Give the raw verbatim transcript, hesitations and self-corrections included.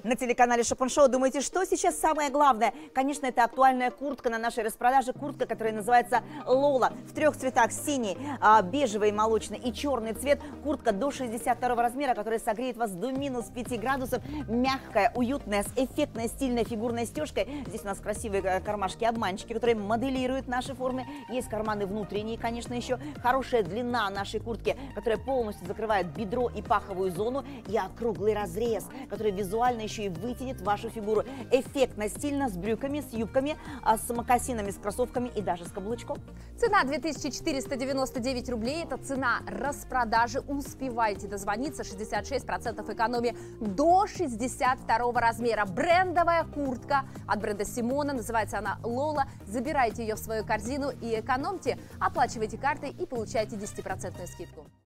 На телеканале Шопен Шоу думаете, что сейчас самое главное? Конечно, это актуальная куртка на нашей распродаже. Куртка, которая называется Лола. В трех цветах: синий, а, бежевый, молочный и черный цвет. Куртка до шестьдесят второго размера, которая согреет вас до минус пяти градусов. Мягкая, уютная, с эффектной, стильной фигурной стежкой. Здесь у нас красивые кармашки-обманчики, которые моделируют наши формы. Есть карманы внутренние, конечно, еще. Хорошая длина нашей куртки, которая полностью закрывает бедро и паховую зону. И округлый разрез, который визуально еще и вытянет вашу фигуру. Эффектно, стильно, с брюками, с юбками, с мокасинами, с кроссовками и даже с каблучком. Цена две тысячи четыреста девяносто девять рублей. Это цена распродажи. Успевайте дозвониться. шестьдесят шесть процентов экономии до шестьдесят второго размера. Брендовая куртка от бренда Симона. Называется она Лола. Забирайте ее в свою корзину и экономьте. Оплачивайте картой и получайте десятипроцентную скидку.